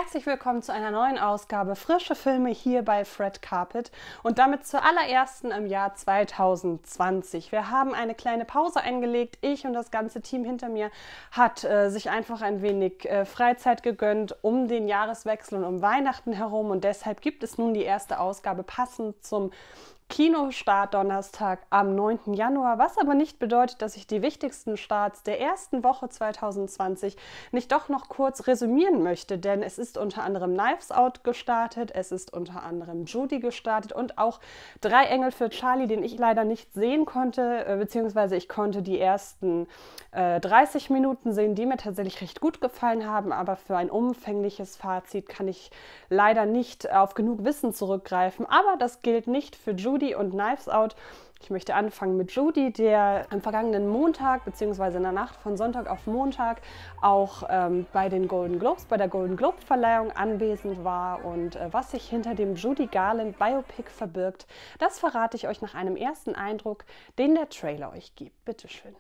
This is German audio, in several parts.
Herzlich willkommen zu einer neuen Ausgabe Frische Filme hier bei Fred Carpet und damit zur allerersten im Jahr 2020. Wir haben eine kleine Pause eingelegt. Ich und das ganze Team hinter mir hat sich einfach ein wenig Freizeit gegönnt um den Jahreswechsel und um Weihnachten herum und deshalb gibt es nun die erste Ausgabe passend zum Kinostart Donnerstag am 9. Januar, was aber nicht bedeutet, dass ich die wichtigsten Starts der ersten Woche 2020 nicht doch noch kurz resümieren möchte, denn es ist unter anderem Knives Out gestartet, es ist unter anderem Judy gestartet und auch Drei Engel für Charlie, den ich leider nicht sehen konnte, beziehungsweise ich konnte die ersten 30 Minuten sehen, die mir tatsächlich recht gut gefallen haben, aber für ein umfängliches Fazit kann ich leider nicht auf genug Wissen zurückgreifen, aber das gilt nicht für Judy und Knives Out. Ich möchte anfangen mit Judy, der am vergangenen Montag bzw. in der Nacht von Sonntag auf Montag auch bei den Golden Globes, bei der Golden Globe Verleihung anwesend war und was sich hinter dem Judy Garland Biopic verbirgt, das verrate ich euch nach einem ersten Eindruck, den der Trailer euch gibt. Bitteschön.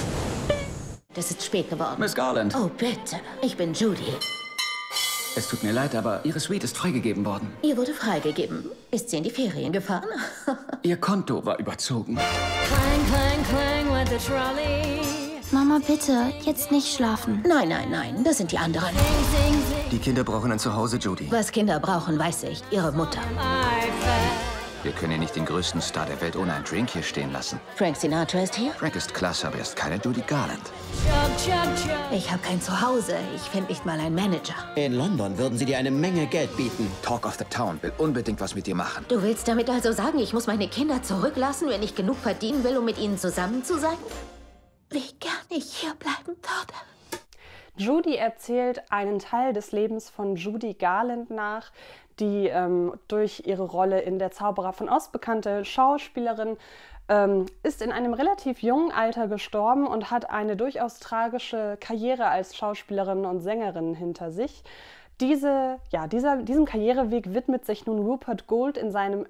Das ist spät geworden. Miss Garland. Oh, bitte. Ich bin Judy. Es tut mir leid, aber Ihre Suite ist freigegeben worden. Ihr wurde freigegeben. Ist sie in die Ferien gefahren? Ihr Konto war überzogen. Clang, clang, clang with the trolley. Mama, bitte, jetzt nicht schlafen. Nein, nein, nein, das sind die anderen. Sing, sing, sing. Die Kinder brauchen ein Zuhause, Judy. Was Kinder brauchen, weiß ich. Ihre Mutter. I fell. Wir können hier nicht den größten Star der Welt ohne einen Drink hier stehen lassen. Frank Sinatra ist hier? Frank ist klasse, aber er ist keine Judy Garland. Chug, chug, chug. Ich habe kein Zuhause. Ich finde nicht mal einen Manager. In London würden sie dir eine Menge Geld bieten. Talk of the Town will unbedingt was mit dir machen. Du willst damit also sagen, ich muss meine Kinder zurücklassen, wenn ich genug verdienen will, um mit ihnen zusammen zu sein? Wie gern ich hier bleiben würde. Judy erzählt einen Teil des Lebens von Judy Garland nach, die durch ihre Rolle in Der Zauberer von Oz bekannte Schauspielerin ist in einem relativ jungen Alter gestorben und hat eine durchaus tragische Karriere als Schauspielerin und Sängerin hinter sich. Diesem Karriereweg widmet sich nun Rupert Gould in seinem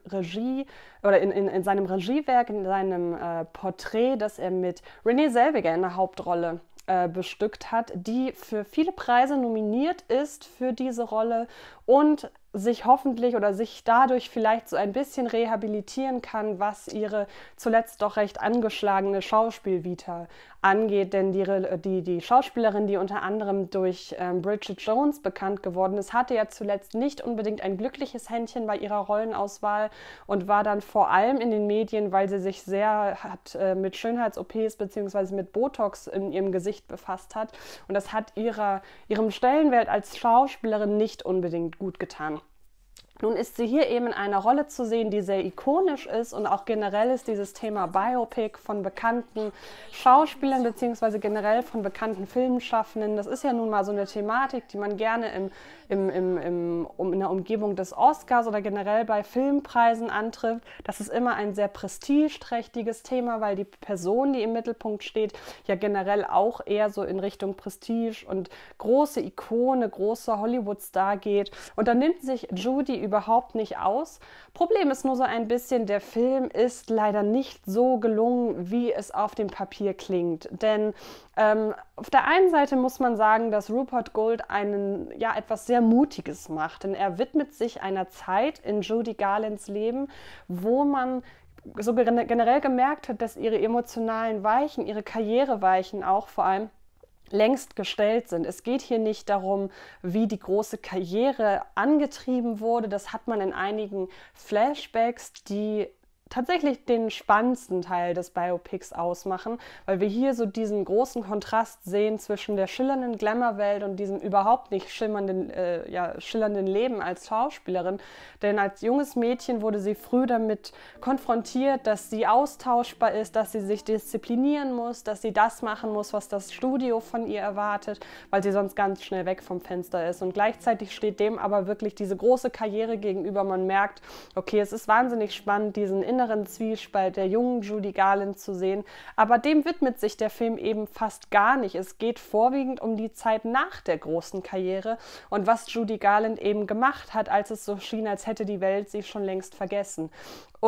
in seinem Regiewerk, in seinem Porträt, das er mit Renée Zellweger in der Hauptrolle bestückt hat, die für viele Preise nominiert ist für diese Rolle und sich hoffentlich oder sich dadurch vielleicht so ein bisschen rehabilitieren kann, was ihre zuletzt doch recht angeschlagene Schauspielvita angeht. Denn die Schauspielerin, die unter anderem durch Bridget Jones bekannt geworden ist, hatte ja zuletzt nicht unbedingt ein glückliches Händchen bei ihrer Rollenauswahl und war dann vor allem in den Medien, weil sie sich sehr mit Schönheits-OPs bzw. mit Botox in ihrem Gesicht befasst hat. Und das hat ihrem Stellenwert als Schauspielerin nicht unbedingt gut getan. Nun ist sie hier eben in einer Rolle zu sehen, die sehr ikonisch ist und auch generell ist dieses Thema Biopic von bekannten Schauspielern bzw. generell von bekannten Filmschaffenden. Das ist ja nun mal so eine Thematik, die man gerne in der Umgebung des Oscars oder generell bei Filmpreisen antrifft. Das ist immer ein sehr prestigeträchtiges Thema, weil die Person, die im Mittelpunkt steht, ja generell auch eher so in Richtung Prestige und große Ikone, großer Hollywood-Star geht. Und da nimmt sich Judy überhaupt nicht aus. Problem ist nur so ein bisschen, der Film ist leider nicht so gelungen, wie es auf dem Papier klingt. Denn auf der einen Seite muss man sagen, dass Rupert Gould etwas sehr Mutiges macht. Denn er widmet sich einer Zeit in Judy Garlands Leben, wo man so generell gemerkt hat, dass ihre emotionalen Weichen, ihre Karriereweichen auch vor allem längst gestellt sind. Es geht hier nicht darum, wie die große Karriere angetrieben wurde. Das hat man in einigen Flashbacks, die tatsächlich den spannendsten Teil des Biopics ausmachen, weil wir hier so diesen großen Kontrast sehen zwischen der schillernden Glamour-Welt und diesem überhaupt nicht schillernden Leben als Schauspielerin. Denn als junges Mädchen wurde sie früh damit konfrontiert, dass sie austauschbar ist, dass sie sich disziplinieren muss, dass sie das machen muss, was das Studio von ihr erwartet, weil sie sonst ganz schnell weg vom Fenster ist. Und gleichzeitig steht dem aber wirklich diese große Karriere gegenüber. Man merkt, okay, es ist wahnsinnig spannend, diesen inneren Zwiespalt der jungen Judy Garland zu sehen, aber dem widmet sich der Film eben fast gar nicht. Es geht vorwiegend um die Zeit nach der großen Karriere und was Judy Garland eben gemacht hat, als es so schien, als hätte die Welt sie schon längst vergessen. Und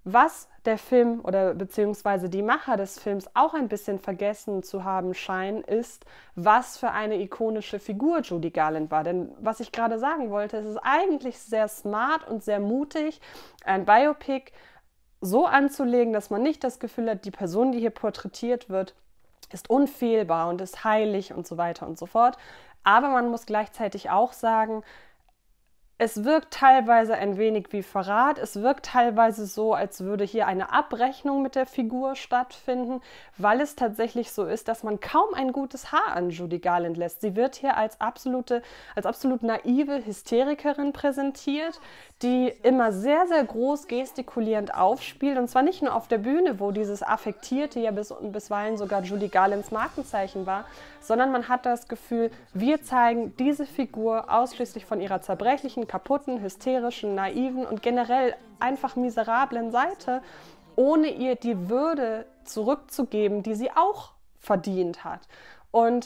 Was der Film oder beziehungsweise die Macher des Films auch ein bisschen vergessen zu haben scheinen, ist, was für eine ikonische Figur Judy Garland war. Denn was ich gerade sagen wollte, es ist eigentlich sehr smart und sehr mutig, ein Biopic so anzulegen, dass man nicht das Gefühl hat, die Person, die hier porträtiert wird, ist unfehlbar und ist heilig und so weiter und so fort. Aber man muss gleichzeitig auch sagen, es wirkt teilweise ein wenig wie Verrat. Es wirkt teilweise so, als würde hier eine Abrechnung mit der Figur stattfinden, weil es tatsächlich so ist, dass man kaum ein gutes Haar an Judy Garland lässt. Sie wird hier als absolut naive Hysterikerin präsentiert, die immer sehr, sehr groß gestikulierend aufspielt. Und zwar nicht nur auf der Bühne, wo dieses Affektierte ja bisweilen sogar Judy Garlands Markenzeichen war, sondern man hat das Gefühl, wir zeigen diese Figur ausschließlich von ihrer zerbrechlichen, kaputten, hysterischen, naiven und generell einfach miserablen Seite, ohne ihr die Würde zurückzugeben, die sie auch verdient hat. Und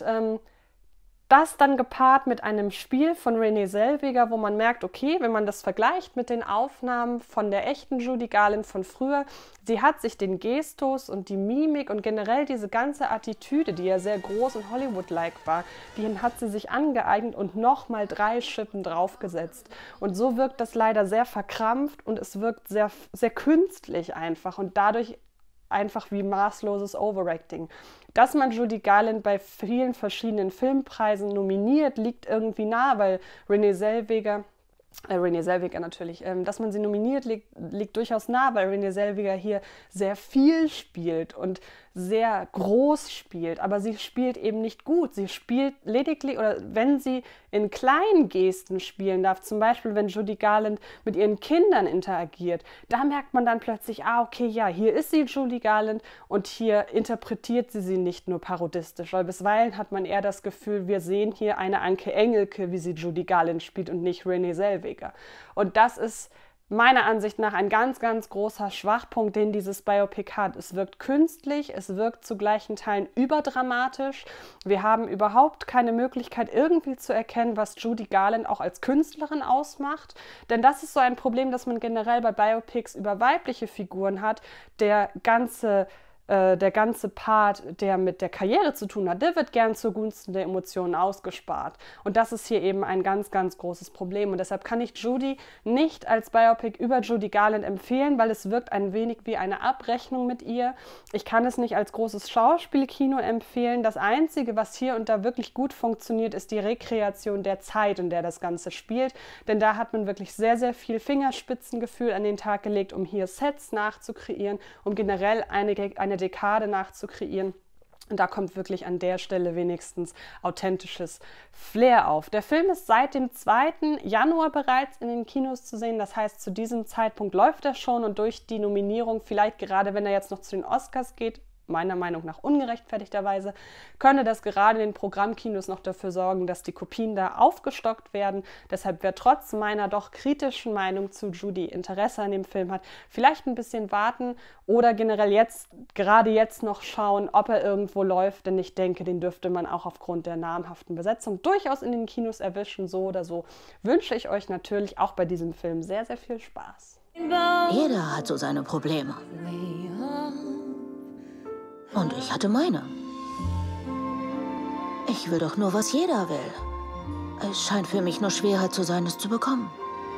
das dann gepaart mit einem Spiel von Renée Zellweger, wo man merkt, okay, wenn man das vergleicht mit den Aufnahmen von der echten Judy Garland von früher, sie hat sich den Gestus und die Mimik und generell diese ganze Attitüde, die ja sehr groß und Hollywood-like war, die hat sie sich angeeignet und nochmal 3 Schippen draufgesetzt. Und so wirkt das leider sehr verkrampft und es wirkt sehr, sehr künstlich einfach und dadurch einfach wie maßloses Overacting. Dass man Judy Garland bei vielen verschiedenen Filmpreisen nominiert, liegt irgendwie nah, weil Renée Zellweger natürlich, dass man sie nominiert, liegt durchaus nah, weil Renée Zellweger hier sehr viel spielt und sehr groß spielt, aber sie spielt eben nicht gut. Sie spielt lediglich, oder wenn sie in kleinen Gesten spielen darf, zum Beispiel wenn Judy Garland mit ihren Kindern interagiert, da merkt man dann plötzlich, okay, ja, hier ist sie Judy Garland und hier interpretiert sie nicht nur parodistisch, weil bisweilen hat man eher das Gefühl, wir sehen hier eine Anke Engelke, wie sie Judy Garland spielt und nicht Renée Zellweger. Und das ist meiner Ansicht nach ein ganz, ganz großer Schwachpunkt, den dieses Biopic hat. Es wirkt künstlich, es wirkt zu gleichen Teilen überdramatisch. Wir haben überhaupt keine Möglichkeit, irgendwie zu erkennen, was Judy Garland auch als Künstlerin ausmacht. Denn das ist so ein Problem, das man generell bei Biopics über weibliche Figuren hat. Der ganze Part, der mit der Karriere zu tun hat, der wird gern zugunsten der Emotionen ausgespart. Und das ist hier eben ein ganz, ganz großes Problem. Und deshalb kann ich Judy nicht als Biopic über Judy Garland empfehlen, weil es wirkt ein wenig wie eine Abrechnung mit ihr. Ich kann es nicht als großes Schauspielkino empfehlen. Das Einzige, was hier und da wirklich gut funktioniert, ist die Rekreation der Zeit, in der das Ganze spielt. Denn da hat man wirklich sehr, sehr viel Fingerspitzengefühl an den Tag gelegt, um hier Sets nachzukreieren, um generell eine Dekade nachzukreieren. Und da kommt wirklich an der Stelle wenigstens authentisches Flair auf. Der Film ist seit dem 2. Januar bereits in den Kinos zu sehen. Das heißt, zu diesem Zeitpunkt läuft er schon und durch die Nominierung, vielleicht gerade wenn er jetzt noch zu den Oscars geht, meiner Meinung nach ungerechtfertigterweise, könne das gerade in den Programmkinos noch dafür sorgen, dass die Kopien da aufgestockt werden. Deshalb, wer trotz meiner doch kritischen Meinung zu Judy Interesse an dem Film hat, vielleicht ein bisschen warten oder generell gerade jetzt noch schauen, ob er irgendwo läuft, denn ich denke, den dürfte man auch aufgrund der namhaften Besetzung durchaus in den Kinos erwischen. So oder so wünsche ich euch natürlich auch bei diesem Film sehr, sehr viel Spaß. Jeder hat so seine Probleme. Und ich hatte meine. Ich will doch nur, was jeder will. Es scheint für mich nur Schwerheit zu sein, es zu bekommen.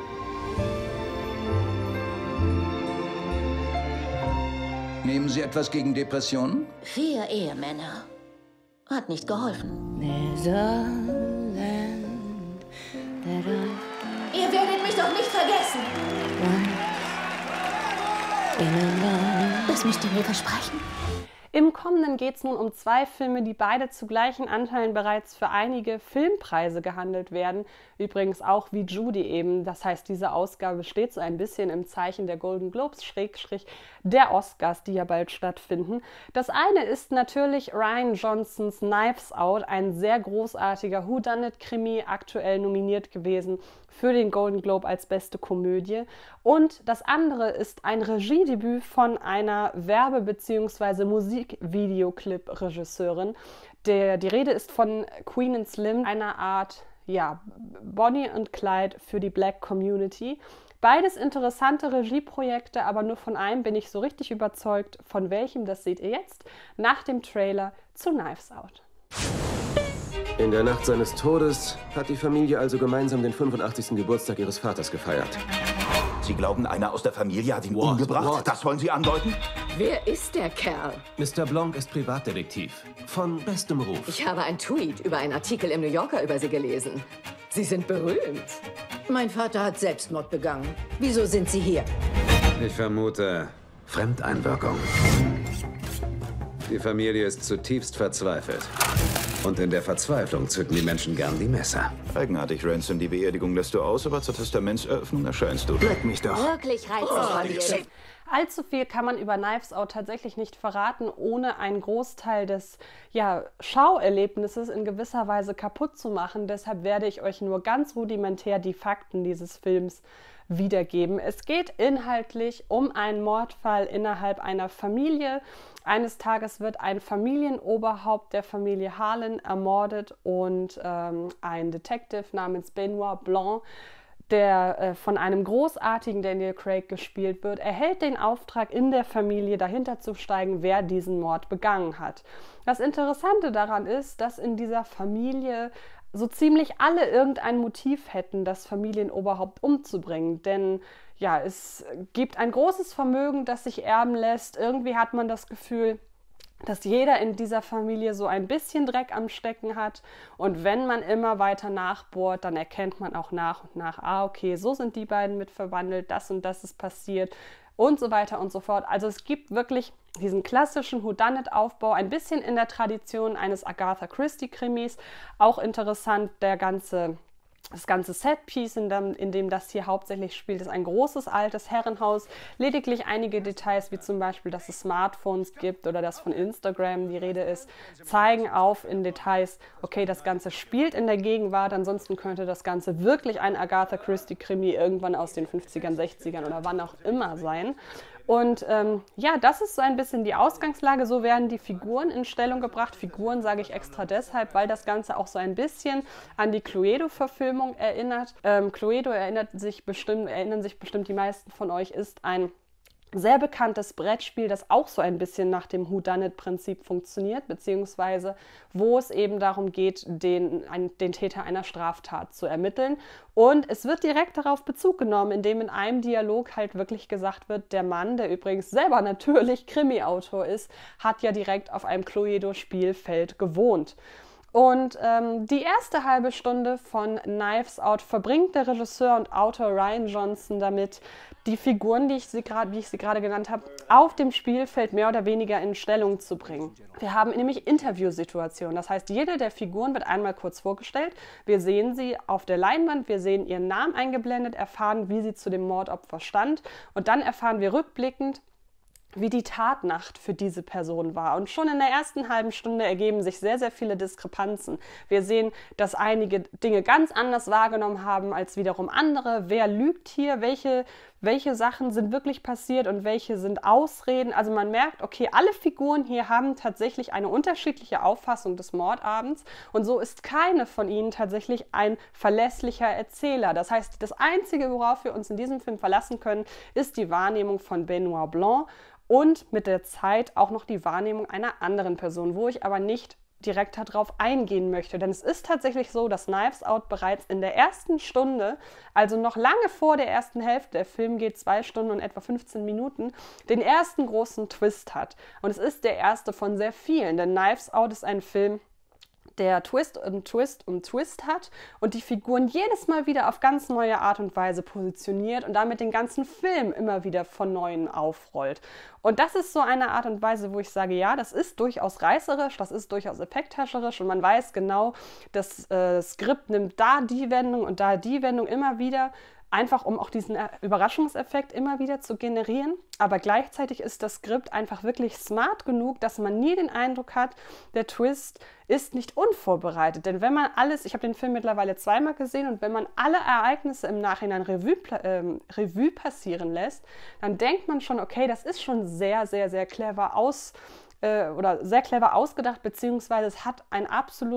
Nehmen Sie etwas gegen Depressionen? 4 Ehemänner. Hat nicht geholfen. There's a land that I Ihr werdet mich doch nicht vergessen. Das müsst ihr mir versprechen. Im Kommenden geht es nun um 2 Filme, die beide zu gleichen Anteilen bereits für einige Filmpreise gehandelt werden. Übrigens auch wie Judy eben. Das heißt, diese Ausgabe steht so ein bisschen im Zeichen der Golden Globes / der Oscars, die ja bald stattfinden. Das eine ist natürlich Rian Johnsons Knives Out, ein sehr großartiger Whodunit-Krimi, aktuell nominiert gewesen für den Golden Globe als beste Komödie. Und das andere ist ein Regiedebüt von einer Werbe- bzw. Musikvideoclip-Regisseurin. Die Rede ist von Queen and Slim, einer Art Bonnie und Clyde für die Black Community. Beides interessante Regieprojekte, aber nur von einem bin ich so richtig überzeugt. Von welchem, das seht ihr jetzt nach dem Trailer zu Knives Out. In der Nacht seines Todes hat die Familie also gemeinsam den 85. Geburtstag ihres Vaters gefeiert. Sie glauben, einer aus der Familie hat ihn umgebracht? Das wollen Sie andeuten? Wer ist der Kerl? Mr. Blanc ist Privatdetektiv. Von bestem Ruf. Ich habe einen Tweet über einen Artikel im New Yorker über Sie gelesen. Sie sind berühmt. Mein Vater hat Selbstmord begangen. Wieso sind Sie hier? Ich vermute Fremdeinwirkung. Die Familie ist zutiefst verzweifelt. Und in der Verzweiflung zücken die Menschen gern die Messer. Eigenartig, Ransom. Die Beerdigung lässt du aus, aber zur Testamentseröffnung erscheinst du. Leck mich doch. Wirklich reizend. Allzu viel kann man über Knives Out tatsächlich nicht verraten, ohne einen Großteil des Schauerlebnisses in gewisser Weise kaputt zu machen. Deshalb werde ich euch nur ganz rudimentär die Fakten dieses Films wiedergeben. Es geht inhaltlich um einen Mordfall innerhalb einer Familie. Eines Tages wird ein Familienoberhaupt der Familie Harlan ermordet und ein Detective namens Benoit Blanc, der von einem großartigen Daniel Craig gespielt wird, erhält den Auftrag, in der Familie dahinter zu steigen, wer diesen Mord begangen hat. Das Interessante daran ist, dass in dieser Familie so ziemlich alle irgendein Motiv hätten, das Familienoberhaupt umzubringen. Denn ja, es gibt ein großes Vermögen, das sich erben lässt. Irgendwie hat man das Gefühl, dass jeder in dieser Familie so ein bisschen Dreck am Stecken hat. Und wenn man immer weiter nachbohrt, dann erkennt man auch nach und nach, okay, so sind die beiden mit verwandelt, das und das ist passiert und so weiter und so fort. Also es gibt wirklich diesen klassischen Whodunit-Aufbau, ein bisschen in der Tradition eines Agatha Christie-Krimis. Auch interessant, das ganze Setpiece, in dem das hier hauptsächlich spielt, ist ein großes altes Herrenhaus. Lediglich einige Details, wie zum Beispiel, dass es Smartphones gibt oder dass von Instagram die Rede ist, zeigen auf in Details, okay, das Ganze spielt in der Gegenwart, ansonsten könnte das Ganze wirklich ein Agatha Christie-Krimi irgendwann aus den 50ern, 60ern oder wann auch immer sein. Und das ist so ein bisschen die Ausgangslage. So werden die Figuren in Stellung gebracht. Figuren sage ich extra deshalb, weil das Ganze auch so ein bisschen an die Cluedo-Verfilmung erinnert. Cluedo erinnern sich bestimmt die meisten von euch, ist ein sehr bekanntes Brettspiel, das auch so ein bisschen nach dem Whodunit-Prinzip funktioniert, beziehungsweise wo es eben darum geht, den Täter einer Straftat zu ermitteln. Und es wird direkt darauf Bezug genommen, indem in einem Dialog halt wirklich gesagt wird, der Mann, der übrigens selber natürlich Krimi-Autor ist, hat ja direkt auf einem Cluedo-Spielfeld gewohnt. Und die erste halbe Stunde von Knives Out verbringt der Regisseur und Autor Rian Johnson damit, die Figuren, wie ich sie gerade genannt habe, auf dem Spielfeld mehr oder weniger in Stellung zu bringen. Wir haben nämlich Interviewsituationen. Das heißt, jede der Figuren wird einmal kurz vorgestellt. Wir sehen sie auf der Leinwand, wir sehen ihren Namen eingeblendet, erfahren, wie sie zu dem Mordopfer stand. Und dann erfahren wir rückblickend, wie die Tatnacht für diese Person war. Und schon in der ersten halben Stunde ergeben sich sehr, sehr viele Diskrepanzen. Wir sehen, dass einige Dinge ganz anders wahrgenommen haben als wiederum andere. Wer lügt hier? Welche Sachen sind wirklich passiert und welche sind Ausreden? Also man merkt, okay, alle Figuren hier haben tatsächlich eine unterschiedliche Auffassung des Mordabends und so ist keine von ihnen tatsächlich ein verlässlicher Erzähler. Das heißt, das Einzige, worauf wir uns in diesem Film verlassen können, ist die Wahrnehmung von Benoit Blanc und mit der Zeit auch noch die Wahrnehmung einer anderen Person, wo ich aber nicht direkt darauf eingehen möchte. Denn es ist tatsächlich so, dass Knives Out bereits in der ersten Stunde, also noch lange vor der ersten Hälfte, der Film geht 2 Stunden und etwa 15 Minuten, den ersten großen Twist hat. Und es ist der erste von sehr vielen, denn Knives Out ist ein Film, der Twist um Twist um Twist hat und die Figuren jedes Mal wieder auf ganz neue Art und Weise positioniert und damit den ganzen Film immer wieder von Neuem aufrollt. Und das ist so eine Art und Weise, wo ich sage, ja, das ist durchaus reißerisch, das ist durchaus effekthäscherisch und man weiß genau, das Skript nimmt da die Wendung und da die Wendung immer wieder, einfach um auch diesen Überraschungseffekt immer wieder zu generieren. Aber gleichzeitig ist das Skript einfach wirklich smart genug, dass man nie den Eindruck hat, der Twist ist nicht unvorbereitet. Denn wenn man alles, ich habe den Film mittlerweile 2-mal gesehen, und wenn man alle Ereignisse im Nachhinein Revue passieren lässt, dann denkt man schon, okay, das ist schon sehr, sehr, sehr clever sehr clever ausgedacht, beziehungsweise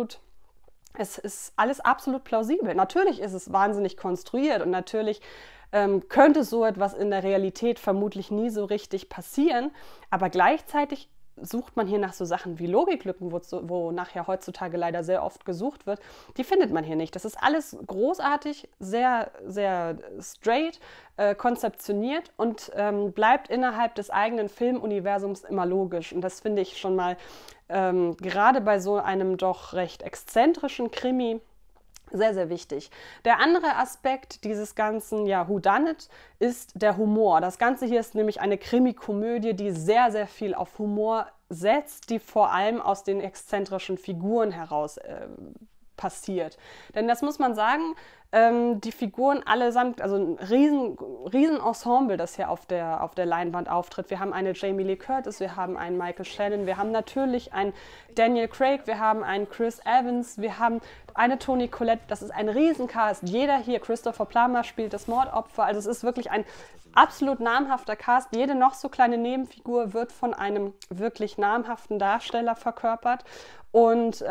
es ist alles absolut plausibel. Natürlich ist es wahnsinnig konstruiert und natürlich könnte so etwas in der Realität vermutlich nie so richtig passieren. Aber gleichzeitig sucht man hier nach so Sachen wie Logiklücken, wo nachher heutzutage leider sehr oft gesucht wird. Die findet man hier nicht. Das ist alles großartig, sehr, sehr straight konzeptioniert und bleibt innerhalb des eigenen Filmuniversums immer logisch. Und das finde ich schon mal gerade bei so einem doch recht exzentrischen Krimi sehr, sehr wichtig. Der andere Aspekt dieses ganzen Whodunit ist der Humor. Das Ganze hier ist nämlich eine Krimi-Komödie, die sehr, sehr viel auf Humor setzt, die vor allem aus den exzentrischen Figuren heraus passiert. Denn das muss man sagen, die Figuren allesamt, also ein riesen Ensemble, das hier auf der Leinwand auftritt. Wir haben eine Jamie Lee Curtis, wir haben einen Michael Shannon, wir haben natürlich einen Daniel Craig, wir haben einen Chris Evans, wir haben eine Toni Collette, das ist ein Riesencast. Jeder hier, Christopher Plummer spielt das Mordopfer, also es ist wirklich ein absolut namhafter Cast. Jede noch so kleine Nebenfigur wird von einem wirklich namhaften Darsteller verkörpert und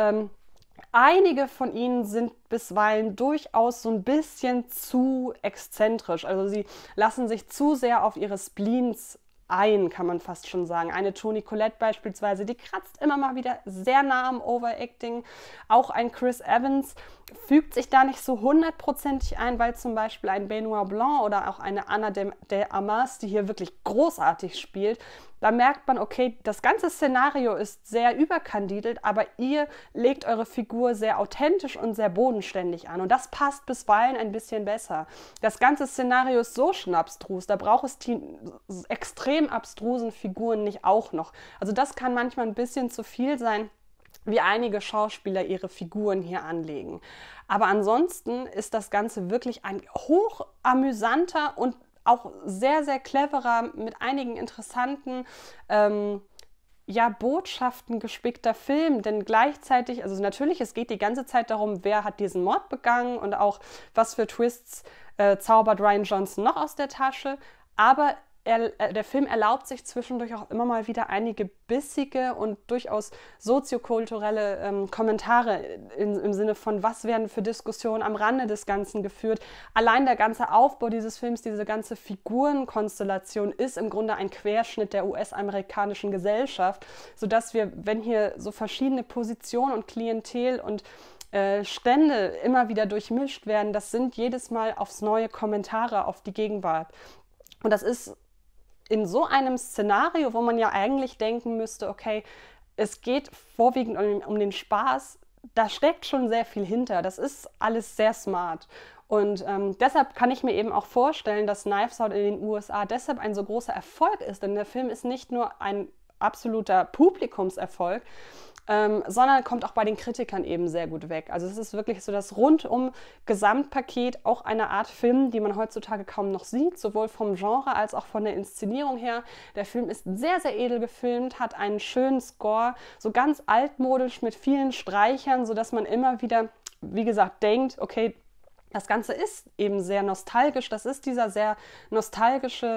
einige von ihnen sind bisweilen durchaus so ein bisschen zu exzentrisch. Also sie lassen sich zu sehr auf ihre Spleens ein, kann man fast schon sagen. Eine Toni Collette beispielsweise, die kratzt immer mal wieder sehr nah am Overacting. Auch ein Chris Evans fügt sich da nicht so 100%ig ein, weil zum Beispiel ein Benoit Blanc oder auch eine Ana de Armas, die hier wirklich großartig spielt, da merkt man, okay, das ganze Szenario ist sehr überkandidelt, aber ihr legt eure Figur sehr authentisch und sehr bodenständig an. Und das passt bisweilen ein bisschen besser. Das ganze Szenario ist so schon abstrus, da braucht es die extrem abstrusen Figuren nicht auch noch. Also das kann manchmal ein bisschen zu viel sein, wie einige Schauspieler ihre Figuren hier anlegen. Aber ansonsten ist das Ganze wirklich ein hochamüsanter und auch sehr, sehr cleverer, mit einigen interessanten Botschaften gespickter Film, denn gleichzeitig, also natürlich, es geht die ganze Zeit darum, wer hat diesen Mord begangen und auch was für Twists zaubert Rian Johnson noch aus der Tasche, aber der Film erlaubt sich zwischendurch auch immer mal wieder einige bissige und durchaus soziokulturelle Kommentare im Sinne von, was werden für Diskussionen am Rande des Ganzen geführt. Allein der ganze Aufbau dieses Films, diese ganze Figurenkonstellation ist im Grunde ein Querschnitt der US-amerikanischen Gesellschaft, sodass wir, wenn hier so verschiedene Positionen und Klientel und Stände immer wieder durchmischt werden, das sind jedes Mal aufs neue Kommentare auf die Gegenwart. Und das ist in so einem Szenario, wo man ja eigentlich denken müsste, okay, es geht vorwiegend um den Spaß, da steckt schon sehr viel hinter. Das ist alles sehr smart. Und deshalb kann ich mir eben auch vorstellen, dass Knives Out in den USA deshalb ein so großer Erfolg ist. Denn der Film ist nicht nur ein absoluter Publikumserfolg, sondern kommt auch bei den Kritikern eben sehr gut weg. Also es ist wirklich so das rundum Gesamtpaket, auch eine Art Film, die man heutzutage kaum noch sieht, sowohl vom Genre als auch von der Inszenierung her. Der Film ist sehr, sehr edel gefilmt, hat einen schönen Score, so ganz altmodisch mit vielen Streichern, sodass man immer wieder, wie gesagt, denkt, okay, das Ganze ist eben sehr nostalgisch. Das ist dieses sehr nostalgische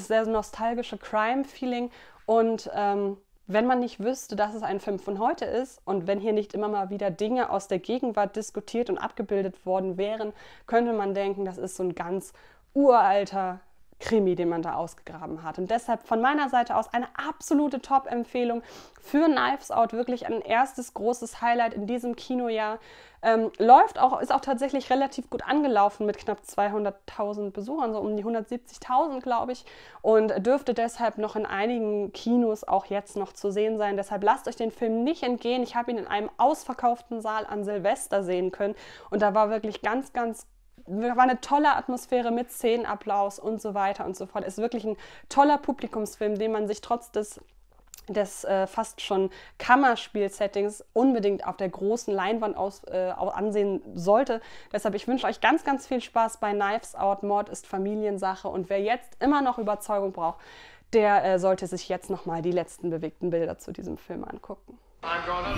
Crime-Feeling und wenn man nicht wüsste, dass es ein Film von heute ist und wenn hier nicht immer mal wieder Dinge aus der Gegenwart diskutiert und abgebildet worden wären, könnte man denken, das ist so ein ganz uralter Krimi, den man da ausgegraben hat. Und deshalb von meiner Seite aus eine absolute Top-Empfehlung für Knives Out, wirklich ein erstes großes Highlight in diesem Kinojahr. Ist auch tatsächlich relativ gut angelaufen mit knapp 200.000 Besuchern, so um die 170.000, glaube ich, und dürfte deshalb noch in einigen Kinos auch jetzt noch zu sehen sein. Deshalb lasst euch den Film nicht entgehen. Ich habe ihn in einem ausverkauften Saal an Silvester sehen können und da war wirklich war eine tolle Atmosphäre mit Szenenapplaus und so weiter und so fort. Ist wirklich ein toller Publikumsfilm, den man sich trotz des fast schon Kammerspiel-Settings unbedingt auf der großen Leinwand ansehen sollte. Deshalb, ich wünsche euch ganz, ganz viel Spaß bei Knives Out. Mord ist Familiensache. Und wer jetzt immer noch Überzeugung braucht, der sollte sich jetzt nochmal die letzten bewegten Bilder zu diesem Film angucken. I'm gonna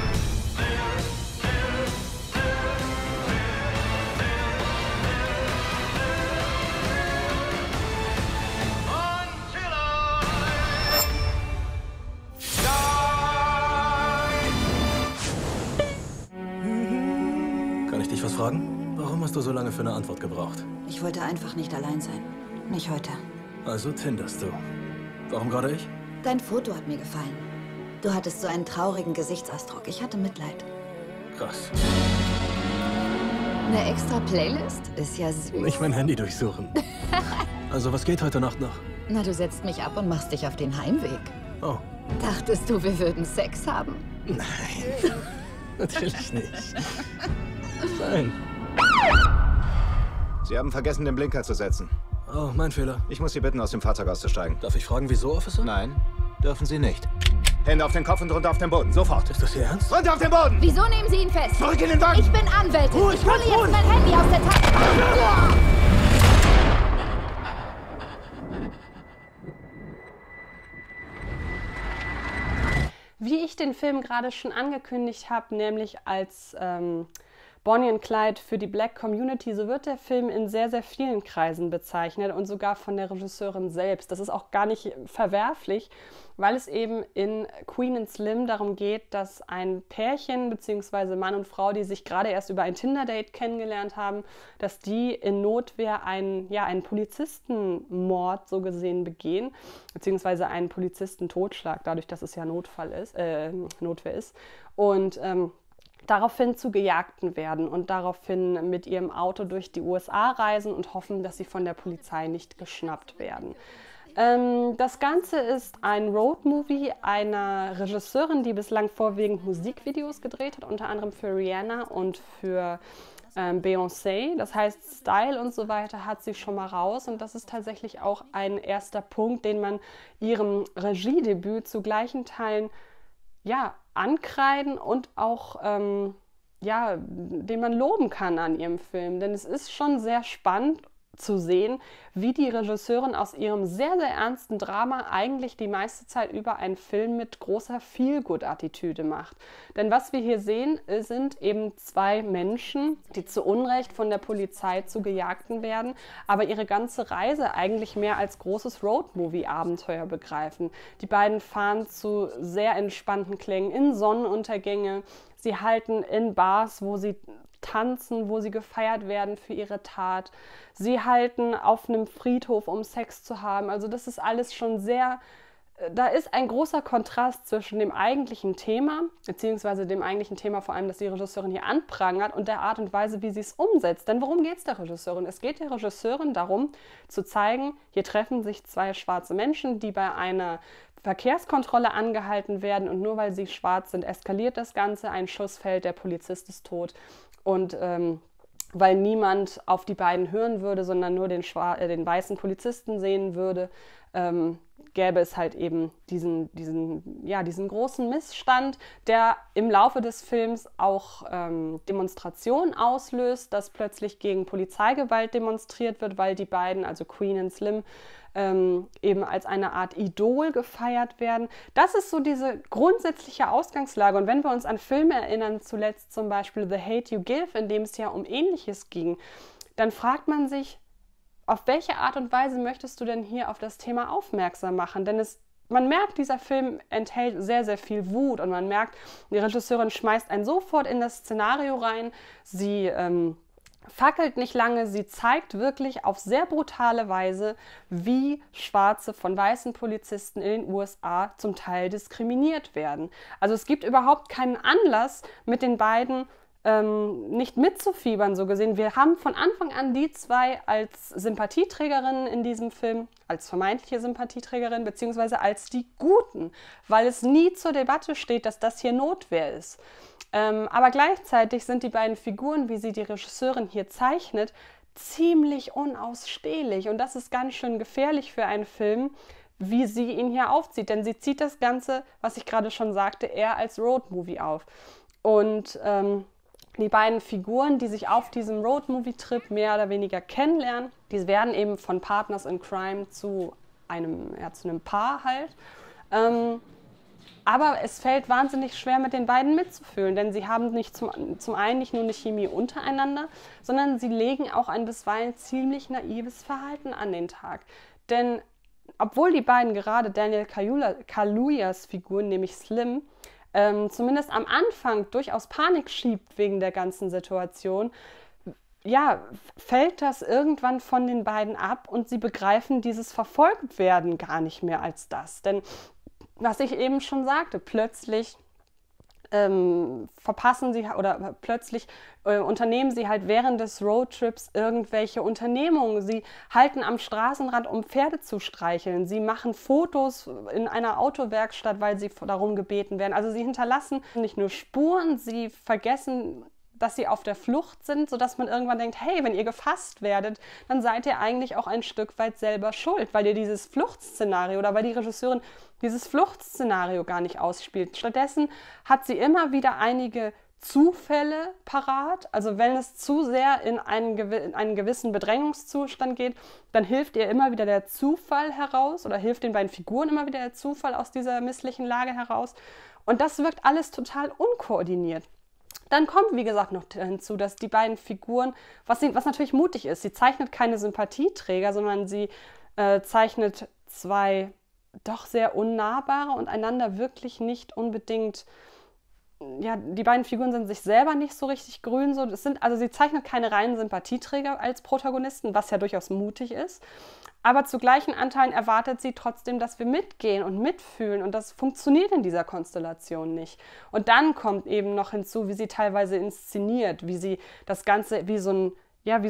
live. Kann ich dich was fragen? Warum hast hast du so lange für eine Antwort gebraucht? Ich wollte einfach nicht allein sein. Nicht heute. Also tinderst du. Warum gerade ich? Dein Foto hat mir gefallen. Du hattest so einen traurigen Gesichtsausdruck. Ich hatte Mitleid. Krass. Eine extra Playlist? Ist ja süß. Nicht mein Handy durchsuchen. Also, was geht heute Nacht noch? Na, du setzt mich ab und machst dich auf den Heimweg. Oh. Dachtest du, wir würden Sex haben? Nein. Natürlich nicht. Nein. Sie haben vergessen, den Blinker zu setzen. Oh, mein Fehler. Ich muss Sie bitten, aus dem Fahrzeug auszusteigen. Darf ich fragen, wieso, Officer? Nein, dürfen Sie nicht. Hände auf den Kopf und runter auf den Boden. Sofort. Ist das Ihr Ernst? Runter auf den Boden! Wieso nehmen Sie ihn fest? Zurück in den Wagen! Ich bin Anwältin. Ich hole jetzt mein Handy aus der Tasche. Wie ich den Film gerade schon angekündigt habe, nämlich als Bonnie und Clyde für die Black Community, so wird der Film in sehr, sehr vielen Kreisen bezeichnet und sogar von der Regisseurin selbst. Das ist auch gar nicht verwerflich, weil es eben in Queen and Slim darum geht, dass ein Pärchen bzw. Mann und Frau, die sich gerade erst über ein Tinder-Date kennengelernt haben, dass die in Notwehr einen Polizistenmord so gesehen begehen, beziehungsweise einen Polizistentotschlag, dadurch, dass es ja Notwehr ist. Und daraufhin zu Gejagten werden und daraufhin mit ihrem Auto durch die USA reisen und hoffen, dass sie von der Polizei nicht geschnappt werden. Das Ganze ist ein Roadmovie einer Regisseurin, die bislang vorwiegend Musikvideos gedreht hat, unter anderem für Rihanna und für Beyoncé. Das heißt, Style und so weiter hat sie schon mal raus und das ist tatsächlich auch ein erster Punkt, den man ihrem Regiedebüt zu gleichen Teilen ankreiden und auch den man loben kann an ihrem Film. Denn es ist schon sehr spannend zu sehen, wie die Regisseurin aus ihrem sehr, sehr ernsten Drama eigentlich die meiste Zeit über einen Film mit großer Feel-Good-Attitüde macht. Denn was wir hier sehen, sind eben zwei Menschen, die zu Unrecht von der Polizei zu Gejagten werden, aber ihre ganze Reise eigentlich mehr als großes Roadmovie-Abenteuer begreifen. Die beiden fahren zu sehr entspannten Klängen in Sonnenuntergänge. Sie halten in Bars, wo sie tanzen, wo sie gefeiert werden für ihre Tat. Sie halten auf einem Friedhof, um Sex zu haben. Also das ist alles schon sehr, da ist ein großer Kontrast zwischen dem eigentlichen Thema, beziehungsweise dem eigentlichen Thema vor allem, das die Regisseurin hier anprangert und der Art und Weise, wie sie es umsetzt. Denn worum geht es der Regisseurin? Es geht der Regisseurin darum, zu zeigen, hier treffen sich zwei schwarze Menschen, die bei einer Verkehrskontrolle angehalten werden und nur weil sie schwarz sind, eskaliert das Ganze, ein Schuss fällt, der Polizist ist tot. Und weil niemand auf die beiden hören würde, sondern nur den weißen Polizisten sehen würde, gäbe es halt eben diesen großen Missstand, der im Laufe des Films auch Demonstrationen auslöst, dass plötzlich gegen Polizeigewalt demonstriert wird, weil die beiden, also Queen and Slim, eben als eine Art Idol gefeiert werden. Das ist so diese grundsätzliche Ausgangslage. Und wenn wir uns an Filme erinnern, zuletzt zum Beispiel The Hate You Give, in dem es ja um Ähnliches ging, dann fragt man sich, auf welche Art und Weise möchtest du denn hier auf das Thema aufmerksam machen? Denn man merkt, dieser Film enthält sehr, sehr viel Wut und man merkt, die Regisseurin schmeißt einen sofort in das Szenario rein. Sie fackelt nicht lange, sie zeigt wirklich auf sehr brutale Weise, wie Schwarze von weißen Polizisten in den USA zum Teil diskriminiert werden. Also es gibt überhaupt keinen Anlass, mit den beiden nicht mitzufiebern, so gesehen. Wir haben von Anfang an die zwei als Sympathieträgerinnen in diesem Film, als vermeintliche Sympathieträgerinnen, beziehungsweise als die Guten, weil es nie zur Debatte steht, dass das hier Notwehr ist. Aber gleichzeitig sind die beiden Figuren, wie sie die Regisseurin hier zeichnet, ziemlich unausstehlich. Und das ist ganz schön gefährlich für einen Film, wie sie ihn hier aufzieht. Denn sie zieht das Ganze, was ich gerade schon sagte, eher als Roadmovie auf. Und die beiden Figuren, die sich auf diesem Roadmovie-Trip mehr oder weniger kennenlernen, die werden eben von Partners in Crime zu einem Paar halt. Aber es fällt wahnsinnig schwer, mit den beiden mitzufühlen, denn sie haben nicht zum einen nicht nur eine Chemie untereinander, sondern sie legen auch ein bisweilen ziemlich naives Verhalten an den Tag. Denn obwohl die beiden gerade Daniel Kaluuyas Figur, nämlich Slim, zumindest am Anfang durchaus Panik schiebt wegen der ganzen Situation, ja, fällt das irgendwann von den beiden ab und sie begreifen dieses Verfolgtwerden gar nicht mehr als das. Denn was ich eben schon sagte, plötzlich verpassen sie oder plötzlich unternehmen sie halt während des Roadtrips irgendwelche Unternehmungen. Sie halten am Straßenrand, um Pferde zu streicheln. Sie machen Fotos in einer Autowerkstatt, weil sie darum gebeten werden. Also sie hinterlassen nicht nur Spuren, sie vergessen, dass sie auf der Flucht sind, sodass man irgendwann denkt, hey, wenn ihr gefasst werdet, dann seid ihr eigentlich auch ein Stück weit selber schuld, weil ihr dieses Fluchtszenario oder weil die Regisseurin dieses Fluchtszenario gar nicht ausspielt. Stattdessen hat sie immer wieder einige Zufälle parat. Also wenn es zu sehr in einen gewissen Bedrängungszustand geht, dann hilft ihr immer wieder der Zufall heraus oder hilft den beiden Figuren immer wieder der Zufall aus dieser misslichen Lage heraus. Und das wirkt alles total unkoordiniert. Dann kommt, wie gesagt, noch hinzu, dass die beiden Figuren, was natürlich mutig ist, sie zeichnet keine Sympathieträger, sondern sie zeichnet zwei doch sehr unnahbare und einander wirklich nicht unbedingt, ja, die beiden Figuren sind sich selber nicht so richtig grün. Also sie zeichnet keine reinen Sympathieträger als Protagonisten, was ja durchaus mutig ist. Aber zu gleichen Anteilen erwartet sie trotzdem, dass wir mitgehen und mitfühlen. Und das funktioniert in dieser Konstellation nicht. Und dann kommt eben noch hinzu, wie sie teilweise inszeniert, wie sie das Ganze wie so ein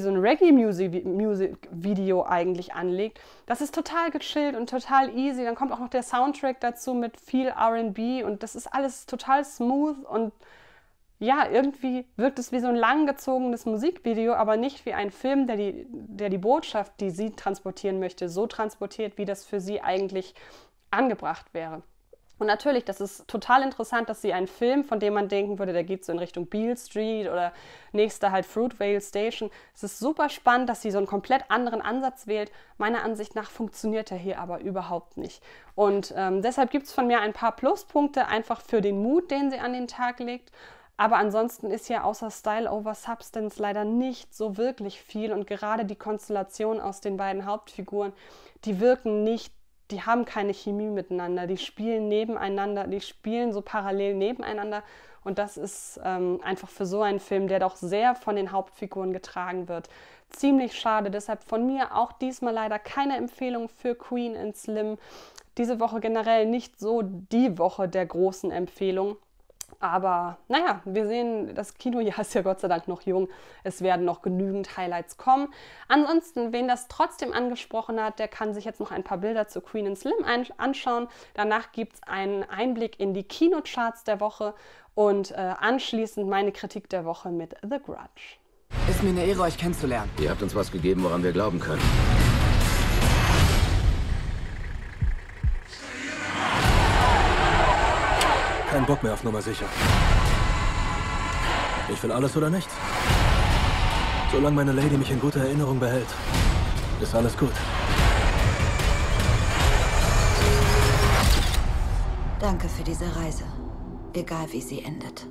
Reggae-Music-Video eigentlich anlegt. Das ist total gechillt und total easy. Dann kommt auch noch der Soundtrack dazu mit viel R&B und das ist alles total smooth und ja, irgendwie wirkt es wie so ein langgezogenes Musikvideo, aber nicht wie ein Film, der die Botschaft, die sie transportieren möchte, so transportiert, wie das für sie eigentlich angebracht wäre. Und natürlich, das ist total interessant, dass sie einen Film, von dem man denken würde, der geht so in Richtung Beale Street oder nächster halt Fruitvale Station. Es ist super spannend, dass sie so einen komplett anderen Ansatz wählt. Meiner Ansicht nach funktioniert er hier aber überhaupt nicht. Und deshalb gibt es von mir ein paar Pluspunkte einfach für den Mut, den sie an den Tag legt. Aber ansonsten ist hier außer Style over Substance leider nicht so wirklich viel. Und gerade die Konstellation aus den beiden Hauptfiguren, die wirken nicht, die haben keine Chemie miteinander. Die spielen nebeneinander, die spielen so parallel nebeneinander. Und das ist einfach für so einen Film, der doch sehr von den Hauptfiguren getragen wird, ziemlich schade. Deshalb von mir auch diesmal leider keine Empfehlung für Queen and Slim. Diese Woche generell nicht so die Woche der großen Empfehlung. Aber naja, wir sehen, das Kinojahr ist ja Gott sei Dank noch jung. Es werden noch genügend Highlights kommen. Ansonsten, wen das trotzdem angesprochen hat, der kann sich jetzt noch ein paar Bilder zu Queen and Slim anschauen. Danach gibt es einen Einblick in die Kinocharts der Woche und anschließend meine Kritik der Woche mit The Grudge. Ist mir eine Ehre, euch kennenzulernen. Ihr habt uns was gegeben, woran wir glauben können. Kein Bock mehr auf Nummer sicher. Ich will alles oder nichts. Solange meine Lady mich in guter Erinnerung behält, ist alles gut. Danke für diese Reise. Egal wie sie endet.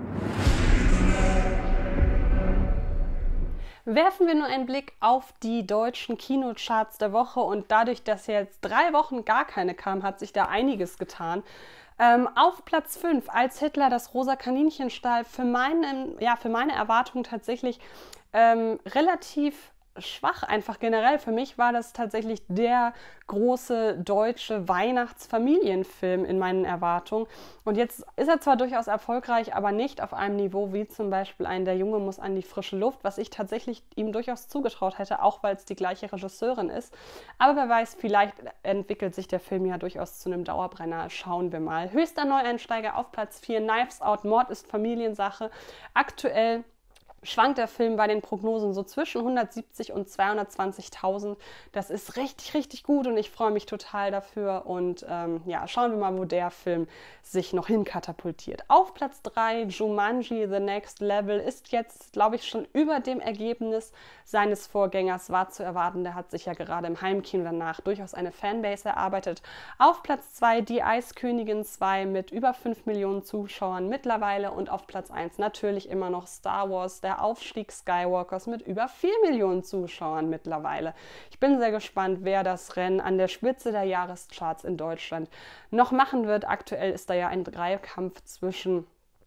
Werfen wir nur einen Blick auf die deutschen Kinocharts der Woche und dadurch, dass jetzt 3 Wochen gar keine kam, hat sich da einiges getan. Auf Platz 5 als Hitler das rosa Kaninchen stahl für meine Erwartungen tatsächlich relativ schwach, einfach generell. Für mich war das tatsächlich der große deutsche Weihnachtsfamilienfilm in meinen Erwartungen. Und jetzt ist er zwar durchaus erfolgreich, aber nicht auf einem Niveau wie zum Beispiel ein Der Junge muss an die frische Luft, was ich tatsächlich ihm durchaus zugetraut hätte, auch weil es die gleiche Regisseurin ist. Aber wer weiß, vielleicht entwickelt sich der Film ja durchaus zu einem Dauerbrenner. Schauen wir mal. Höchster Neueinsteiger auf Platz 4, Knives Out, Mord ist Familiensache. Aktuell schwankt der Film bei den Prognosen so zwischen 170 und 220.000. Das ist richtig, richtig gut und ich freue mich total dafür. Und ja, schauen wir mal, wo der Film sich noch hinkatapultiert. Auf Platz 3, Jumanji The Next Level, ist jetzt, glaube ich, schon über dem Ergebnis seines Vorgängers. War zu erwarten, der hat sich ja gerade im Heimkino danach durchaus eine Fanbase erarbeitet. Auf Platz 2, Die Eiskönigin 2 mit über 5 Millionen Zuschauern mittlerweile. Und auf Platz 1 natürlich immer noch Star Wars, der Aufstieg Skywalkers mit über 4 Millionen Zuschauern mittlerweile. Ich bin sehr gespannt, wer das Rennen an der Spitze der Jahrescharts in Deutschland noch machen wird. Aktuell ist da ja ein Dreikampf zwischen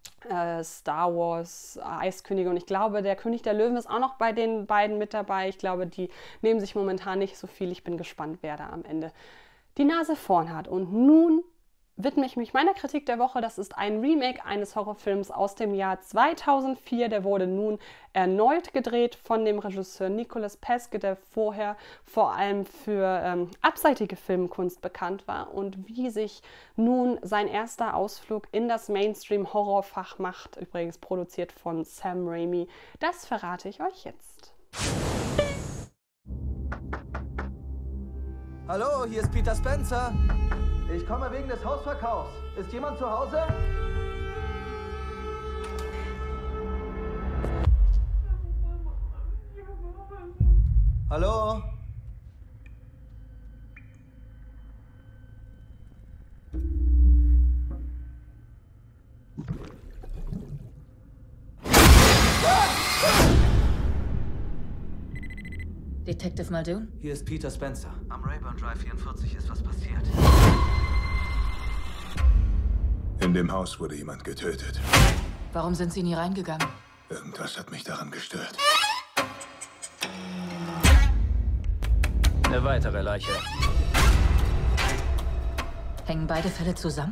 Star Wars, Eiskönige, und ich glaube, der König der Löwen ist auch noch bei den beiden mit dabei. Ich glaube, die nehmen sich momentan nicht so viel. Ich bin gespannt, wer da am Ende die Nase vorn hat. Und nun widme ich mich meiner Kritik der Woche. Das ist ein Remake eines Horrorfilms aus dem Jahr 2004. Der wurde nun erneut gedreht von dem Regisseur Nicolas Pesce, der vorher vor allem für abseitige Filmkunst bekannt war, und wie sich nun sein erster Ausflug in das Mainstream-Horrorfach macht. Übrigens produziert von Sam Raimi. Das verrate ich euch jetzt. Hallo, hier ist Peter Spencer. Ich komme wegen des Hausverkaufs. Ist jemand zu Hause? Hallo? Detective Muldoon? Hier ist Peter Spencer. Am Rayburn Drive 44 ist was passiert. In dem Haus wurde jemand getötet. Warum sind Sie nie reingegangen? Irgendwas hat mich daran gestört. Eine weitere Leiche. Hängen beide Fälle zusammen?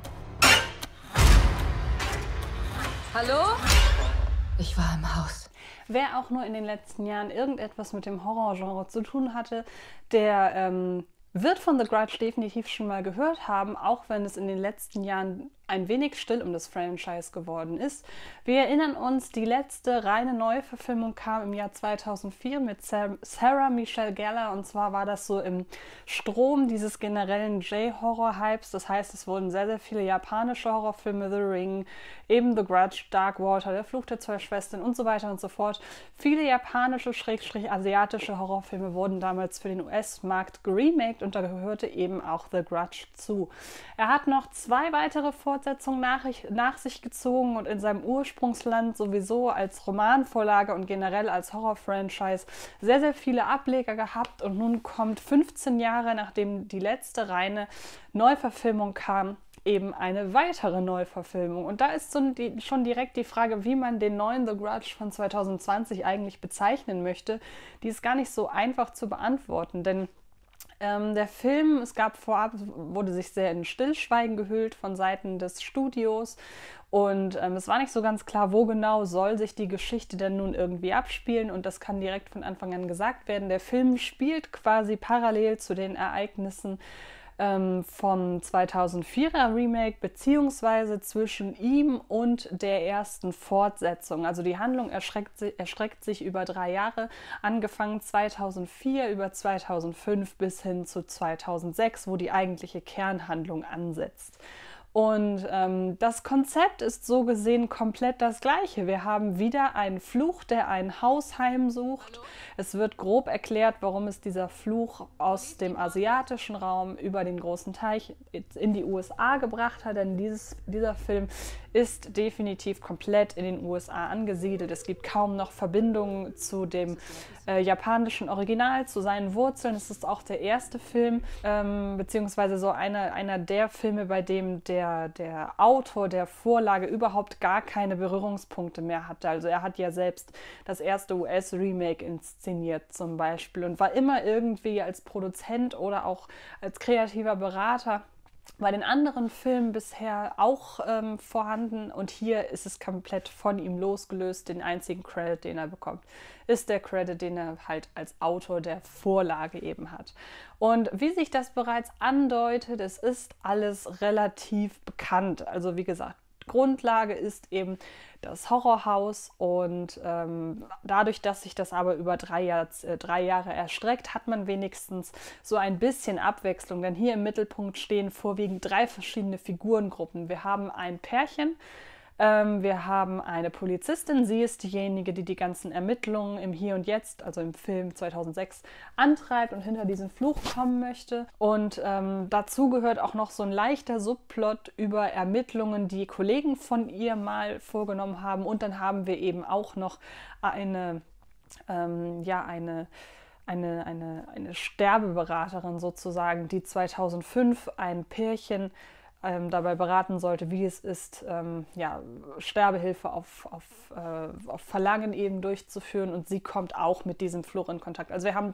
Hallo? Ich war im Haus. Wer auch nur in den letzten Jahren irgendetwas mit dem Horrorgenre zu tun hatte, der wird von The Grudge definitiv schon mal gehört haben, auch wenn es in den letzten Jahren ein wenig still um das Franchise geworden ist. Wir erinnern uns, die letzte reine Neuverfilmung kam im Jahr 2004 mit Sarah Michelle Gellar, und zwar war das so im Strom dieses generellen J-Horror-Hypes. Das heißt, es wurden sehr, sehr viele japanische Horrorfilme, The Ring, eben The Grudge, Dark Water, Der Fluch der zwei Schwestern und so weiter und so fort. Viele japanische, asiatische Horrorfilme wurden damals für den US-Markt geremaked, und da gehörte eben auch The Grudge zu. Er hat noch 2 weitere Fortsetzungen nach sich gezogen und in seinem Ursprungsland sowieso als Romanvorlage und generell als Horror-Franchise sehr, sehr viele Ableger gehabt, und nun kommt 15 Jahre, nachdem die letzte reine Neuverfilmung kam, eben eine weitere Neuverfilmung. Und da ist schon direkt die Frage, wie man den neuen The Grudge von 2020 eigentlich bezeichnen möchte. Die ist gar nicht so einfach zu beantworten, denn der Film, wurde sich sehr in Stillschweigen gehüllt von Seiten des Studios, und es war nicht so ganz klar, wo genau soll sich die Geschichte denn nun irgendwie abspielen, und das kann direkt von Anfang an gesagt werden. Der Film spielt quasi parallel zu den Ereignissen vom 2004er Remake, beziehungsweise zwischen ihm und der ersten Fortsetzung. Also die Handlung erstreckt sich über 3 Jahre, angefangen 2004 über 2005 bis hin zu 2006, wo die eigentliche Kernhandlung ansetzt. Und das Konzept ist so gesehen komplett das gleiche. Wir haben wieder einen Fluch, der ein Haus heimsucht. Es wird grob erklärt, warum es dieser Fluch aus dem asiatischen Raum über den großen Teich in die USA gebracht hat. Denn dieser Film ist definitiv komplett in den USA angesiedelt. Es gibt kaum noch Verbindungen zu dem japanischen Original, zu seinen Wurzeln. Es ist auch der erste Film, beziehungsweise so einer der Filme, bei dem der Autor der Vorlage überhaupt gar keine Berührungspunkte mehr hatte. Also er hat ja selbst das erste US-Remake inszeniert zum Beispiel und war immer irgendwie als Produzent oder auch als kreativer Berater bei den anderen Filmen bisher auch vorhanden, und hier ist es komplett von ihm losgelöst. Den einzigen Credit, den er bekommt, ist der Credit, den er halt als Autor der Vorlage eben hat. Und wie sich das bereits andeutet, es ist alles relativ bekannt. Also wie gesagt, Grundlage ist eben das Horrorhaus, und dadurch, dass sich das aber über 3 Jahre erstreckt, hat man wenigstens so ein bisschen Abwechslung, denn hier im Mittelpunkt stehen vorwiegend 3 verschiedene Figurengruppen. Wir haben ein Pärchen, wir haben eine Polizistin, sie ist diejenige, die die ganzen Ermittlungen im Hier und Jetzt, also im Film 2006, antreibt und hinter diesen Fluch kommen möchte. Und dazu gehört auch noch so ein leichter Subplot über Ermittlungen, die Kollegen von ihr mal vorgenommen haben. Und dann haben wir eben auch noch eine Sterbeberaterin sozusagen, die 2005 ein Pärchen dabei beraten sollte, wie es ist, Sterbehilfe auf Verlangen eben durchzuführen. Und sie kommt auch mit diesem Fluch in Kontakt. Also wir haben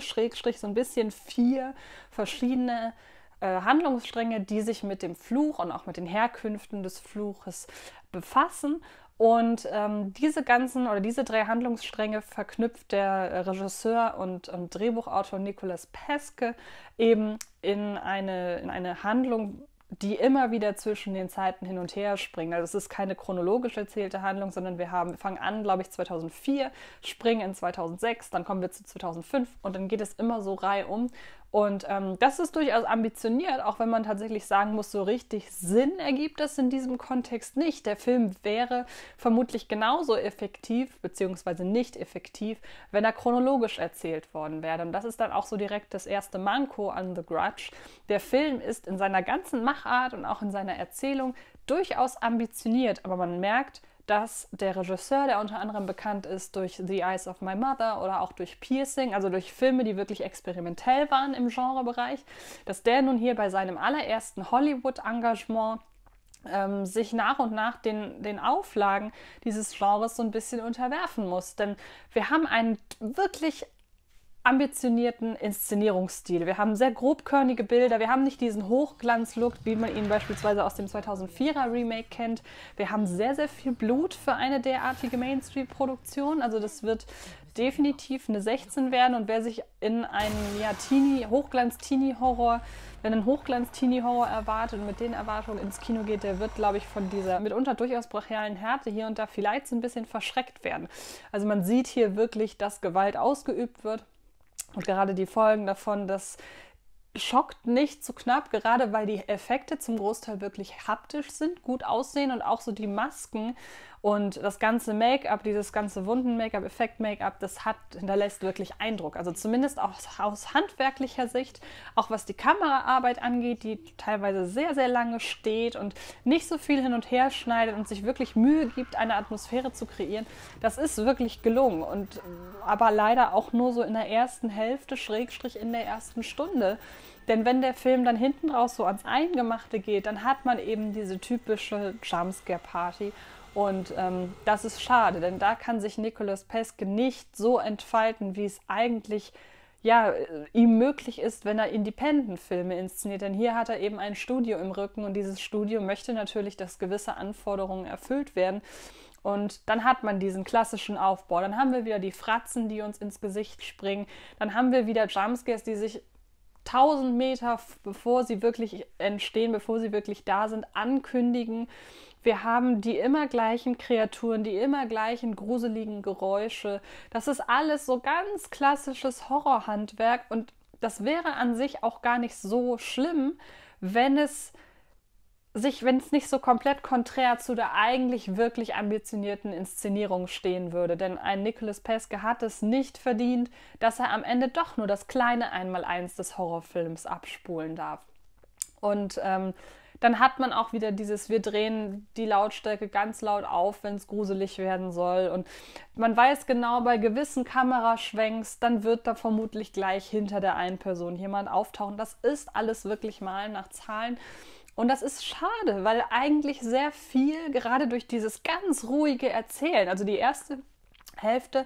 4 verschiedene Handlungsstränge, die sich mit dem Fluch und auch mit den Herkünften des Fluches befassen. Und diese 3 Handlungsstränge verknüpft der Regisseur und Drehbuchautor Nicolas Pesce eben in eine Handlung, die immer wieder zwischen den Zeiten hin und her springen. Also es ist keine chronologisch erzählte Handlung, sondern wir fangen an, glaube ich, 2004, springen in 2006, dann kommen wir zu 2005 und dann geht es immer so reihum. Und das ist durchaus ambitioniert, auch wenn man tatsächlich sagen muss, so richtig Sinn ergibt das in diesem Kontext nicht. Der Film wäre vermutlich genauso effektiv, beziehungsweise nicht effektiv, wenn er chronologisch erzählt worden wäre. Und das ist dann auch so direkt das erste Manko an The Grudge. Der Film ist in seiner ganzen Machart und auch in seiner Erzählung durchaus ambitioniert, aber man merkt, dass der Regisseur, der unter anderem bekannt ist durch The Eyes of My Mother oder auch durch Piercing, also durch Filme, die wirklich experimentell waren im Genrebereich, dass der nun hier bei seinem allerersten Hollywood-Engagement sich nach und nach den Auflagen dieses Genres so ein bisschen unterwerfen muss. Denn wir haben einen wirklich ambitionierten Inszenierungsstil. Wir haben sehr grobkörnige Bilder, wir haben nicht diesen Hochglanzlook, wie man ihn beispielsweise aus dem 2004er Remake kennt. Wir haben sehr, sehr viel Blut für eine derartige Mainstream-Produktion. Also das wird definitiv eine 16 werden und wer sich in einen Hochglanz-Teenie-Horror, wenn einen Hochglanz-Teenie-Horror erwartet und mit den Erwartungen ins Kino geht, der wird, glaube ich, von dieser mitunter durchaus brachialen Härte hier und da vielleicht so ein bisschen verschreckt werden. Also man sieht hier wirklich, dass Gewalt ausgeübt wird. Und gerade die Folgen davon, das schockt nicht zu knapp, gerade weil die Effekte zum Großteil wirklich haptisch sind, gut aussehen und auch so die Masken und das ganze Make-up, dieses ganze Wunden-Make-up, Effekt-Make-up, das hinterlässt wirklich Eindruck. Also zumindest auch aus handwerklicher Sicht, auch was die Kameraarbeit angeht, die teilweise sehr, sehr lange steht und nicht so viel hin und her schneidet und sich wirklich Mühe gibt, eine Atmosphäre zu kreieren. Das ist wirklich gelungen und aber leider auch nur so in der ersten Hälfte, Schrägstrich in der ersten Stunde. Denn wenn der Film dann hinten raus so ans Eingemachte geht, dann hat man eben diese typische Jumpscare-Party. Und das ist schade, denn da kann sich Nicolas Pesce nicht so entfalten, wie es eigentlich ihm möglich ist, wenn er Independent-Filme inszeniert. Denn hier hat er eben ein Studio im Rücken und dieses Studio möchte natürlich, dass gewisse Anforderungen erfüllt werden. Und dann hat man diesen klassischen Aufbau. Dann haben wir wieder die Fratzen, die uns ins Gesicht springen. Dann haben wir wieder Jumpscares, die sich 1000 Meter, bevor sie wirklich entstehen, bevor sie wirklich da sind, ankündigen. Wir haben die immer gleichen Kreaturen, die immer gleichen gruseligen Geräusche. Das ist alles so ganz klassisches Horrorhandwerk und das wäre an sich auch gar nicht so schlimm, wenn es nicht so komplett konträr zu der eigentlich wirklich ambitionierten Inszenierung stehen würde. Denn ein Nicolas Pesce hat es nicht verdient, dass er am Ende doch nur das kleine Einmaleins des Horrorfilms abspulen darf. Und dann hat man auch wieder wir drehen die Lautstärke ganz laut auf, wenn es gruselig werden soll. Und man weiß genau, bei gewissen Kameraschwenks, dann wird da vermutlich gleich hinter der einen Person jemand auftauchen. Das ist alles wirklich Malen nach Zahlen. Und das ist schade, weil eigentlich sehr viel, gerade durch dieses ganz ruhige Erzählen, also die erste Hälfte,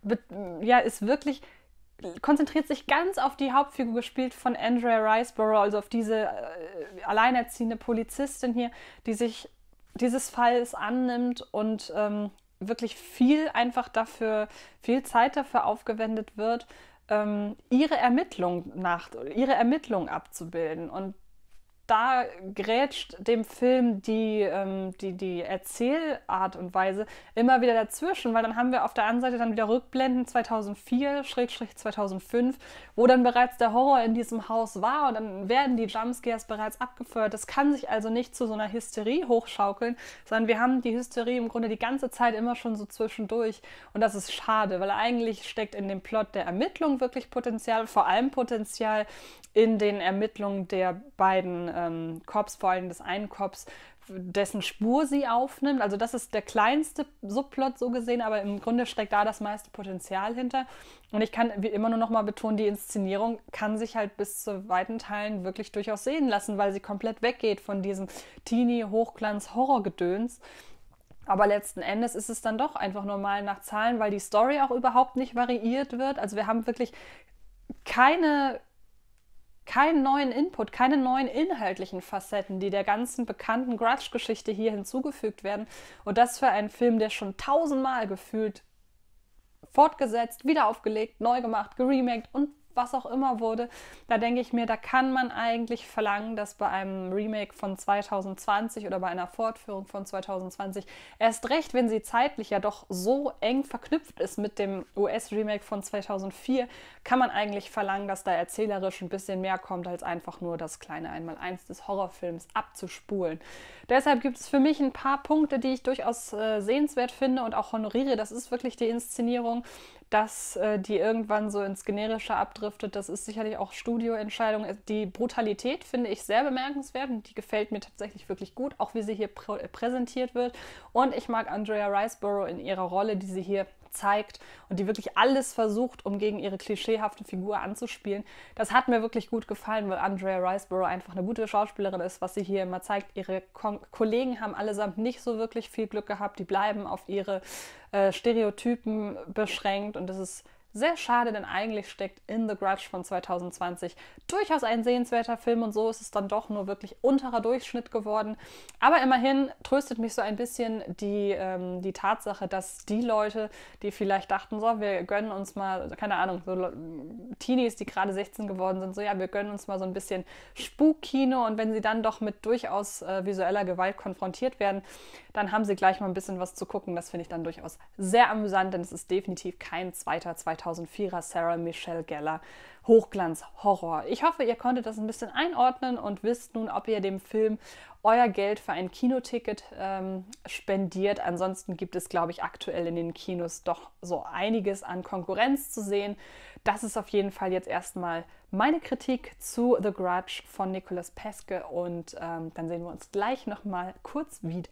ist wirklich, konzentriert sich ganz auf die Hauptfigur, gespielt von Andrea Riseborough, also auf diese alleinerziehende Polizistin hier, die sich dieses Falls annimmt und wirklich viel Zeit dafür aufgewendet wird, ihre Ermittlung abzubilden. Und da grätscht dem Film die Erzählart und Weise immer wieder dazwischen, weil dann haben wir auf der anderen Seite dann wieder Rückblenden 2004/2005, wo dann bereits der Horror in diesem Haus war und dann werden die Jumpscares bereits abgefeuert. Das kann sich also nicht zu so einer Hysterie hochschaukeln, sondern wir haben die Hysterie im Grunde die ganze Zeit immer schon so zwischendurch und das ist schade, weil eigentlich steckt in dem Plot der Ermittlung wirklich Potenzial, vor allem Potenzial in den Ermittlungen der beiden Cops, vor allem des einen Cops, dessen Spur sie aufnimmt. Also das ist der kleinste Subplot so gesehen, aber im Grunde steckt da das meiste Potenzial hinter. Und ich kann wie immer nur noch mal betonen, die Inszenierung kann sich halt bis zu weiten Teilen wirklich durchaus sehen lassen, weil sie komplett weggeht von diesem Teenie-Hochglanz-Horror-Gedöns. Aber letzten Endes ist es dann doch einfach nur mal nach Zahlen, weil die Story auch überhaupt nicht variiert wird. Also wir haben wirklich keinen neuen Input, keine neuen inhaltlichen Facetten, die der ganzen bekannten Grudge-Geschichte hier hinzugefügt werden. Und das für einen Film, der schon 1000-mal gefühlt fortgesetzt, wieder aufgelegt, neu gemacht, geremaked und was auch immer wurde. Da denke ich mir, da kann man eigentlich verlangen, dass bei einem Remake von 2020 oder bei einer Fortführung von 2020, erst recht, wenn sie zeitlich ja doch so eng verknüpft ist mit dem US-Remake von 2004, kann man eigentlich verlangen, dass da erzählerisch ein bisschen mehr kommt, als einfach nur das kleine Einmaleins des Horrorfilms abzuspulen. Deshalb gibt es für mich ein paar Punkte, die ich durchaus sehenswert finde und auch honoriere. Das ist wirklich die Inszenierung, dass die irgendwann so ins Generische abdriftet. Das ist sicherlich auch Studioentscheidung. Die Brutalität finde ich sehr bemerkenswert und die gefällt mir tatsächlich wirklich gut, auch wie sie hier präsentiert wird. Und ich mag Andrea Riseborough in ihrer Rolle, die sie hier zeigt und die wirklich alles versucht, um gegen ihre klischeehafte Figur anzuspielen. Das hat mir wirklich gut gefallen, weil Andrea Riseborough einfach eine gute Schauspielerin ist, was sie hier immer zeigt. Ihre Kollegen haben allesamt nicht so wirklich viel Glück gehabt. Die bleiben auf ihre Stereotypen beschränkt und das ist sehr schade, denn eigentlich steckt In the Grudge von 2020 durchaus ein sehenswerter Film und so ist es dann doch nur wirklich unterer Durchschnitt geworden. Aber immerhin tröstet mich so ein bisschen die Tatsache, dass die Leute, die vielleicht dachten, so, wir gönnen uns mal, keine Ahnung, so Teenies, die gerade 16 geworden sind, so ja, wir gönnen uns mal so ein bisschen Spukkino und wenn sie dann doch mit durchaus visueller Gewalt konfrontiert werden, dann haben sie gleich mal ein bisschen was zu gucken. Das finde ich dann durchaus sehr amüsant, denn es ist definitiv kein zweiter 2004er Sarah Michelle Gellar Hochglanz-Horror. Ich hoffe, ihr konntet das ein bisschen einordnen und wisst nun, ob ihr dem Film euer Geld für ein Kinoticket spendiert. Ansonsten gibt es, glaube ich, aktuell in den Kinos doch so einiges an Konkurrenz zu sehen. Das ist auf jeden Fall jetzt erstmal meine Kritik zu The Grudge von Nicolas Pesce und dann sehen wir uns gleich nochmal kurz wieder.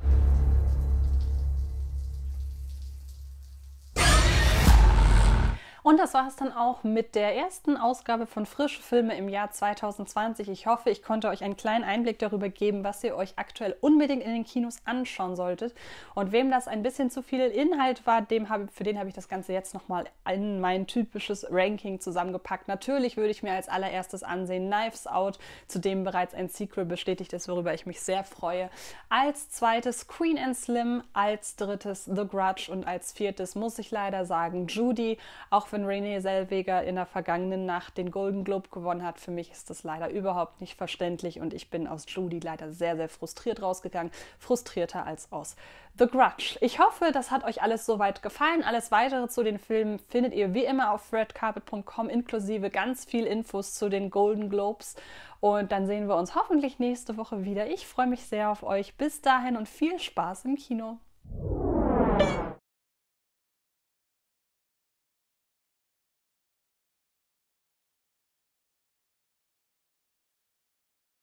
Und das war es dann auch mit der ersten Ausgabe von Frische Filme im Jahr 2020. Ich hoffe, ich konnte euch einen kleinen Einblick darüber geben, was ihr euch aktuell unbedingt in den Kinos anschauen solltet. Und wem das ein bisschen zu viel Inhalt war, für den habe ich das Ganze jetzt nochmal in mein typisches Ranking zusammengepackt. Natürlich würde ich mir als allererstes ansehen Knives Out, zu dem bereits ein Sequel bestätigt ist, worüber ich mich sehr freue. Als zweites Queen and Slim, als drittes The Grudge und als viertes muss ich leider sagen Judy, auch wenn Renée Zellweger in der vergangenen Nacht den Golden Globe gewonnen hat. Für mich ist das leider überhaupt nicht verständlich und ich bin aus Judy leider sehr, sehr frustriert rausgegangen. Frustrierter als aus The Grudge. Ich hoffe, das hat euch alles soweit gefallen. Alles Weitere zu den Filmen findet ihr wie immer auf redcarpet.com inklusive ganz viel Infos zu den Golden Globes. Und dann sehen wir uns hoffentlich nächste Woche wieder. Ich freue mich sehr auf euch. Bis dahin und viel Spaß im Kino.